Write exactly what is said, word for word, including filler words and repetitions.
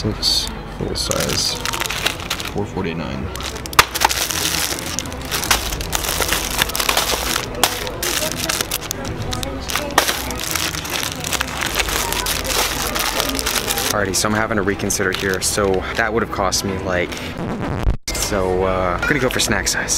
six, full size, four forty-nine. Alrighty, so I'm having to reconsider here. So that would have cost me like, so uh, I'm gonna go for snack size.